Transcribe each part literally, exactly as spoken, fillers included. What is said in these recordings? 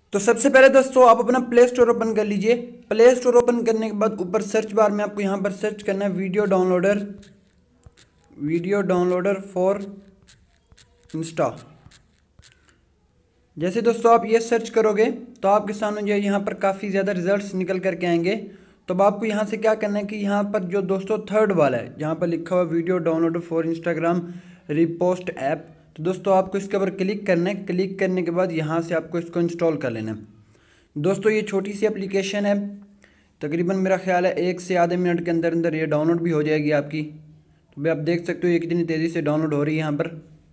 तो सबसे पहले दोस्तों आप अपना प्ले स्टोर ओपन कर लीजिए। प्ले स्टोर ओपन करने के बाद ऊपर सर्च बार में आपको यहाँ पर सर्च करना है video downloader, video downloader for Insta. जैसे दोस्तों आप ये सर्च करोगे तो आपके सामने जो है यहाँ पर काफ़ी ज़्यादा रिजल्ट्स निकल करके आएंगे। तो अब आपको यहाँ से क्या करना है कि यहाँ पर जो दोस्तों थर्ड वाला है जहाँ पर लिखा हुआ video download for Instagram repost app, तो दोस्तों आपको इसके ऊपर क्लिक करना है। क्लिक करने के बाद यहाँ से आपको इसको इंस्टॉल कर लेना है। दोस्तों ये छोटी सी एप्लीकेशन है, तकरीबन मेरा ख्याल है एक से आधे मिनट के अंदर अंदर ये डाउनलोड भी हो जाएगी आपकी। तो भाई आप देख सकते हो ये कितनी तेज़ी से डाउनलोड हो रही है यहाँ पर।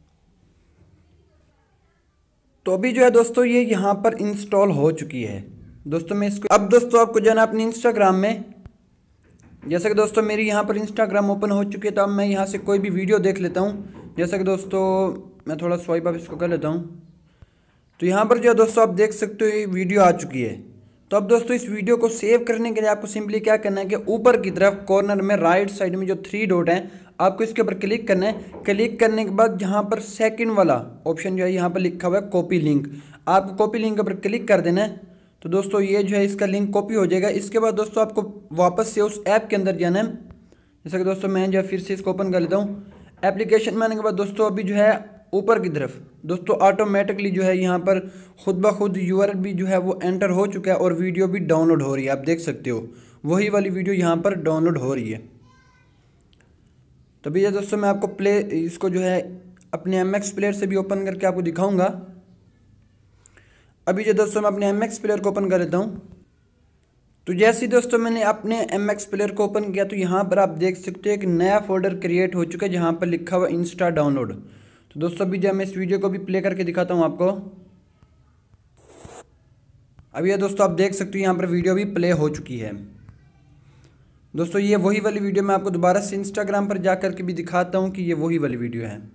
तो अभी जो है दोस्तों ये यहाँ पर इंस्टॉल हो चुकी है। दोस्तों मैं इसको अब दोस्तों आपको जाना अपने इंस्टाग्राम में। जैसा कि दोस्तों मेरी यहाँ पर इंस्टाग्राम ओपन हो चुकी है, तो अब मैं यहाँ से कोई भी वीडियो देख लेता हूँ। जैसा कि दोस्तों मैं थोड़ा स्वाइप अप इसको कर लेता हूँ। तो यहाँ पर जो है दोस्तों आप देख सकते हो ये वीडियो आ चुकी है। तो अब दोस्तों इस वीडियो को सेव करने के लिए आपको सिंपली क्या करना है कि ऊपर की तरफ कॉर्नर में राइट साइड में जो थ्री डॉट हैं आपको इसके ऊपर क्लिक करना है। क्लिक करने के बाद जहाँ पर सेकंड वाला ऑप्शन जो है यहाँ पर लिखा हुआ है कॉपी लिंक, आपको कॉपी लिंक के ऊपर क्लिक कर देना है। तो दोस्तों ये जो है इसका लिंक कॉपी हो जाएगा। इसके बाद दोस्तों आपको वापस से उस ऐप के अंदर जाना है। जैसा कि दोस्तों मैं जो है फिर से इसको ओपन कर लेता हूँ। एप्लीकेशन में आने के बाद दोस्तों अभी जो है ऊपर की तरफ दोस्तों ऑटोमेटिकली जो है यहाँ पर खुद ब खुद यूआरएल भी जो है वो एंटर हो चुका है और वीडियो भी डाउनलोड हो रही है। आप देख सकते हो वही वाली वीडियो यहाँ पर डाउनलोड हो रही है। तो भैया दोस्तों मैं आपको प्ले इसको जो है अपने एम एक्स प्लेयर से भी ओपन करके आपको दिखाऊंगा। अभी जो दोस्तों मैं अपने एम एक्स प्लेयर को ओपन कर लेता हूँ। तो जैसे ही दोस्तों मैंने अपने एम एक्स प्लेयर को ओपन किया तो यहाँ पर आप देख सकते हो एक नया फोल्डर क्रिएट हो चुका है जहाँ पर लिखा हुआ इंस्टा डाउनलोड। तो दोस्तों अभी जब मैं इस वीडियो को भी प्ले करके दिखाता हूँ आपको। अभी ये दोस्तों आप देख सकते हो यहाँ पर वीडियो भी प्ले हो चुकी है। दोस्तों ये वही वाली वीडियो मैं आपको दोबारा से इंस्टाग्राम पर जा कर के भी दिखाता हूँ कि ये वही वाली वीडियो है।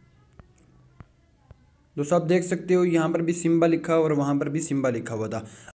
दोस्तों आप देख सकते हो यहाँ पर भी सिम्बा लिखा और वहाँ पर भी सिम्बा लिखा हुआ था।